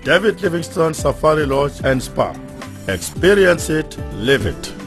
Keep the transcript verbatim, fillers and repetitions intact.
David Livingstone Safari Lodge and Spa. Experience it, live it.